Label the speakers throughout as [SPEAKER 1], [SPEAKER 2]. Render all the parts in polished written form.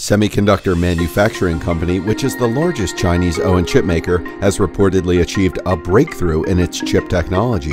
[SPEAKER 1] Semiconductor Manufacturing Company, which is the largest Chinese Owen chipmaker, has reportedly achieved a breakthrough in its chip technology.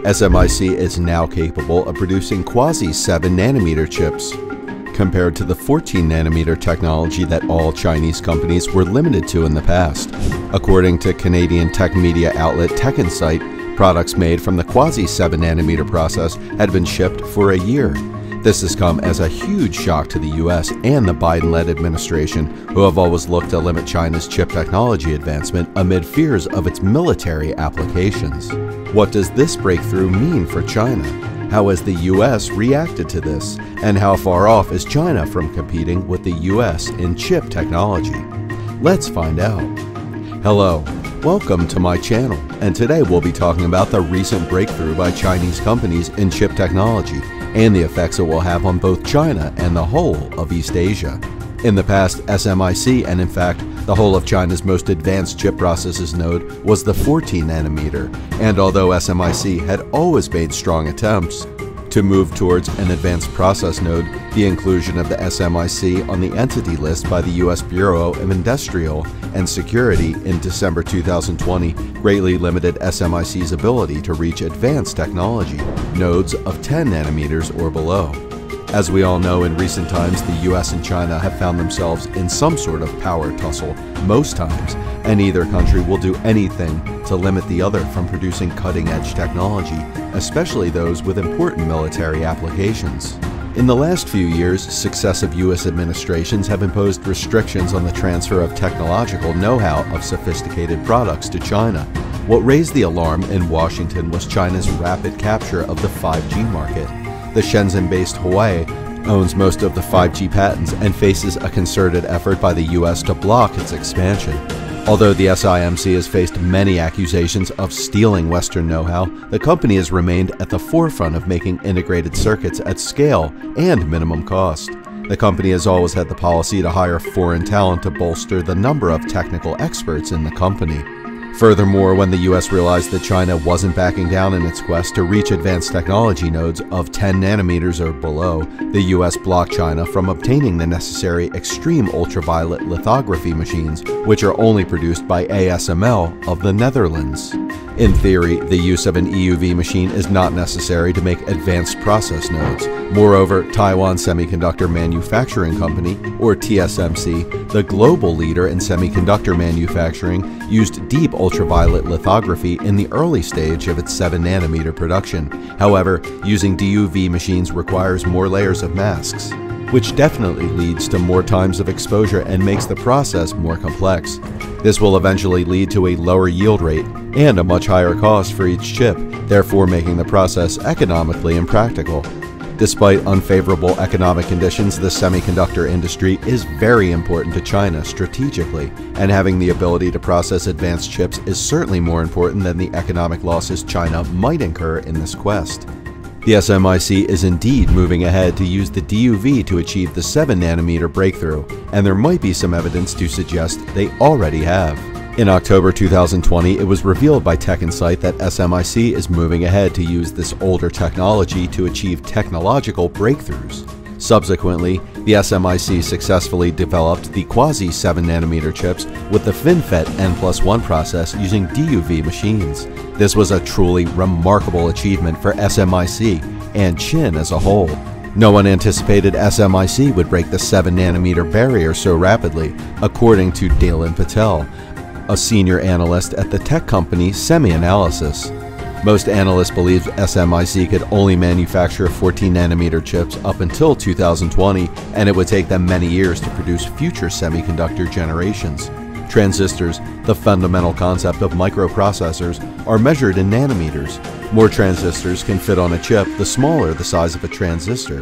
[SPEAKER 1] SMIC is now capable of producing quasi-7 nanometer chips, compared to the 14 nanometer technology that all Chinese companies were limited to in the past. According to Canadian tech media outlet TechInsight, products made from the quasi-7 nanometer process had been shipped for a year. This has come as a huge shock to the US and the Biden-led administration, who have always looked to limit China's chip technology advancement amid fears of its military applications. What does this breakthrough mean for China? How has the US reacted to this? And how far off is China from competing with the US in chip technology? Let's find out. Hello, welcome to my channel, and today we'll be talking about the recent breakthrough by Chinese companies in chip technology and the effects it will have on both China and the whole of East Asia. In the past, SMIC, and in fact, the whole of China's most advanced chip processes node, was the 14 nanometer, and although SMIC had always made strong attempts to move towards an advanced process node, the inclusion of the SMIC on the entity list by the U.S. Bureau of Industrial and Security in December 2020 greatly limited SMIC's ability to reach advanced technology, nodes of 10 nanometers or below. As we all know, in recent times, the US and China have found themselves in some sort of power tussle most times, and neither country will do anything to limit the other from producing cutting-edge technology, especially those with important military applications. In the last few years, successive US administrations have imposed restrictions on the transfer of technological know-how of sophisticated products to China. What raised the alarm in Washington was China's rapid capture of the 5G market. The Shenzhen-based Huawei owns most of the 5G patents and faces a concerted effort by the US to block its expansion. Although the SIMC has faced many accusations of stealing Western know-how, the company has remained at the forefront of making integrated circuits at scale and minimum cost. The company has always had the policy to hire foreign talent to bolster the number of technical experts in the company. Furthermore, when the US realized that China wasn't backing down in its quest to reach advanced technology nodes of 10 nanometers or below, the US blocked China from obtaining the necessary extreme ultraviolet lithography machines, which are only produced by ASML of the Netherlands. In theory, the use of an EUV machine is not necessary to make advanced process nodes. Moreover, Taiwan Semiconductor Manufacturing Company, or TSMC, the global leader in semiconductor manufacturing, used deep ultraviolet lithography in the early stage of its 7 nanometer production. However, using DUV machines requires more layers of masks, which definitely leads to more times of exposure and makes the process more complex. This will eventually lead to a lower yield rate and a much higher cost for each chip, therefore making the process economically impractical. Despite unfavorable economic conditions, the semiconductor industry is very important to China strategically, and having the ability to process advanced chips is certainly more important than the economic losses China might incur in this quest. The SMIC is indeed moving ahead to use the DUV to achieve the 7 nanometer breakthrough, and there might be some evidence to suggest they already have. In October 2020, it was revealed by TechInsight that SMIC is moving ahead to use this older technology to achieve technological breakthroughs. Subsequently, the SMIC successfully developed the quasi-7 nanometer chips with the FinFET N+1 process using DUV machines. This was a truly remarkable achievement for SMIC and Chin as a whole. No one anticipated SMIC would break the 7 nanometer barrier so rapidly, according to Dalen Patel, a senior analyst at the tech company SemiAnalysis. Most analysts believed SMIC could only manufacture 14 nanometer chips up until 2020, and it would take them many years to produce future semiconductor generations. Transistors, the fundamental concept of microprocessors, are measured in nanometers. More transistors can fit on a chip the smaller the size of a transistor.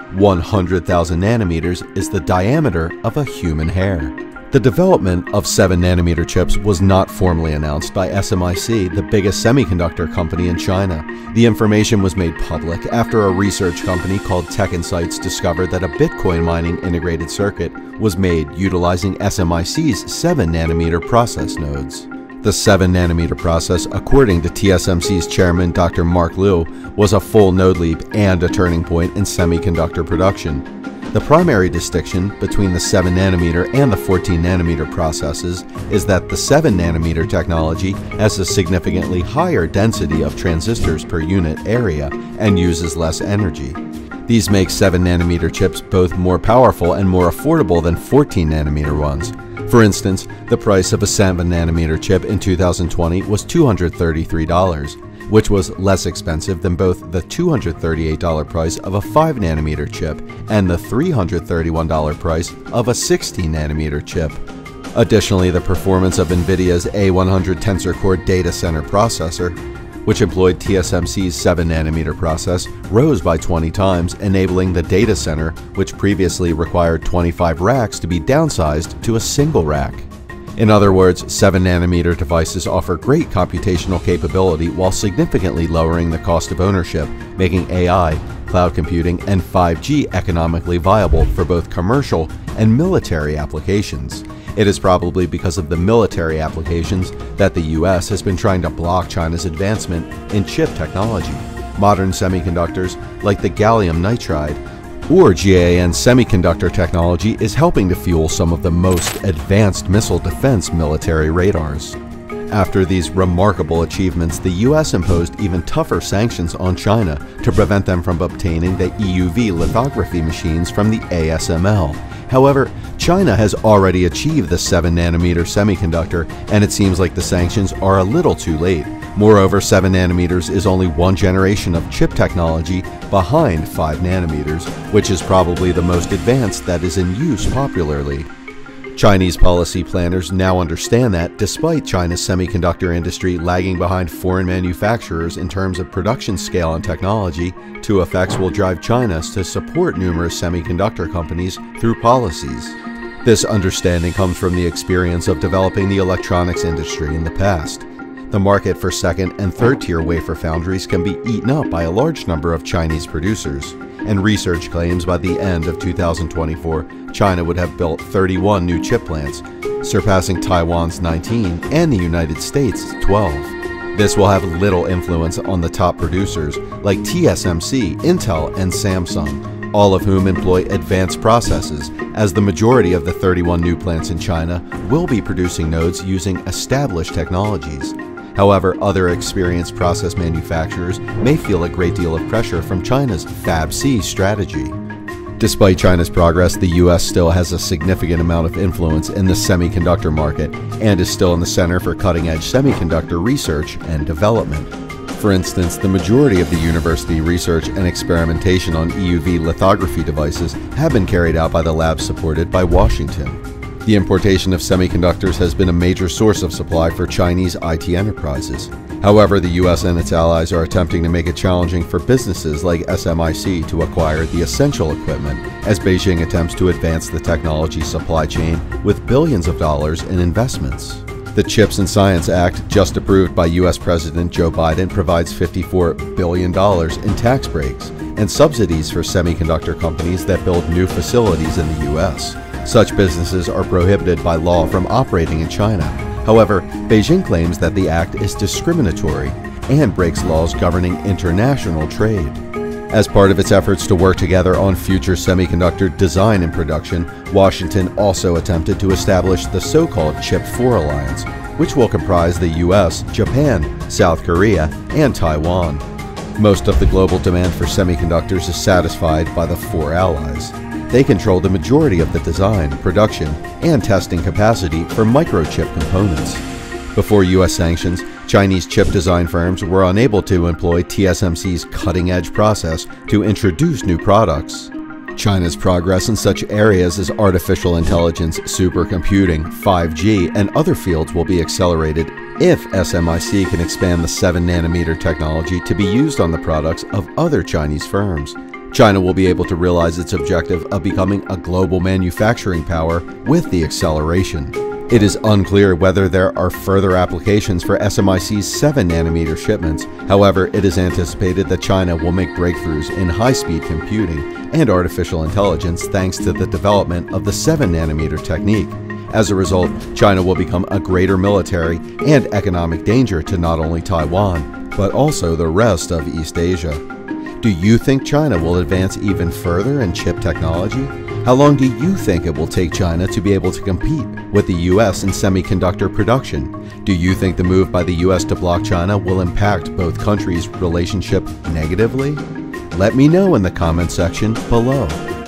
[SPEAKER 1] 100,000 nanometers is the diameter of a human hair. The development of 7 nanometer chips was not formally announced by SMIC, the biggest semiconductor company in China. The information was made public after a research company called TechInsight discovered that a Bitcoin mining integrated circuit was made utilizing SMIC's 7 nanometer process nodes. The 7 nanometer process, according to TSMC's chairman Dr. Mark Liu, was a full node leap and a turning point in semiconductor production. The primary distinction between the 7nm and the 14nm processes is that the 7nm technology has a significantly higher density of transistors per unit area and uses less energy. These make 7nm chips both more powerful and more affordable than 14nm ones. For instance, the price of a 7nm chip in 2020 was $233, which was less expensive than both the $238 price of a 5nm chip and the $331 price of a 16nm chip. Additionally, the performance of NVIDIA's A100 Tensor Core data center processor, which employed TSMC's 7nm process, rose by 20 times, enabling the data center, which previously required 25 racks, to be downsized to a single rack. In other words, 7nm devices offer great computational capability while significantly lowering the cost of ownership, making AI, cloud computing, and 5G economically viable for both commercial and military applications. It is probably because of the military applications that the US has been trying to block China's advancement in chip technology. Modern semiconductors, like the gallium nitride or GaN semiconductor technology, is helping to fuel some of the most advanced missile defense military radars. After these remarkable achievements, the US imposed even tougher sanctions on China to prevent them from obtaining the EUV lithography machines from the ASML. However, China has already achieved the 7nm semiconductor, and it seems like the sanctions are a little too late. Moreover, 7nm is only one generation of chip technology behind 5nm, which is probably the most advanced that is in use popularly. Chinese policy planners now understand that, despite China's semiconductor industry lagging behind foreign manufacturers in terms of production scale and technology, two effects will drive China to support numerous semiconductor companies through policies. This understanding comes from the experience of developing the electronics industry in the past. The market for second and third-tier wafer foundries can be eaten up by a large number of Chinese producers, and research claims by the end of 2024, China would have built 31 new chip plants, surpassing Taiwan's 19 and the United States' 12. This will have little influence on the top producers like TSMC, Intel, and Samsung, all of whom employ advanced processes, as the majority of the 31 new plants in China will be producing nodes using established technologies. However, other experienced process manufacturers may feel a great deal of pressure from China's Fab C strategy. Despite China's progress, the US still has a significant amount of influence in the semiconductor market and is still in the center for cutting-edge semiconductor research and development. For instance, the majority of the university research and experimentation on EUV lithography devices have been carried out by the labs supported by Washington. The importation of semiconductors has been a major source of supply for Chinese IT enterprises. However, the US and its allies are attempting to make it challenging for businesses like SMIC to acquire the essential equipment, as Beijing attempts to advance the technology supply chain with billions of dollars in investments. The CHIPS and Science Act, just approved by US President Joe Biden, provides $54 billion in tax breaks and subsidies for semiconductor companies that build new facilities in the US. Such businesses are prohibited by law from operating in China. However, Beijing claims that the act is discriminatory and breaks laws governing international trade. As part of its efforts to work together on future semiconductor design and production, Washington also attempted to establish the so-called Chip 4 Alliance, which will comprise the US, Japan, South Korea, and Taiwan. Most of the global demand for semiconductors is satisfied by the four allies. They control the majority of the design, production, and testing capacity for microchip components. Before US sanctions, Chinese chip design firms were unable to employ TSMC's cutting-edge process to introduce new products. China's progress in such areas as artificial intelligence, supercomputing, 5G, and other fields will be accelerated if SMIC can expand the 7nm technology to be used on the products of other Chinese firms. China will be able to realize its objective of becoming a global manufacturing power with the acceleration. It is unclear whether there are further applications for SMIC's 7nm shipments. However, it is anticipated that China will make breakthroughs in high-speed computing and artificial intelligence thanks to the development of the 7nm technique. As a result, China will become a greater military and economic danger to not only Taiwan, but also the rest of East Asia. Do you think China will advance even further in chip technology? How long do you think it will take China to be able to compete with the US in semiconductor production? Do you think the move by the US to block China will impact both countries' relationship negatively? Let me know in the comment section below.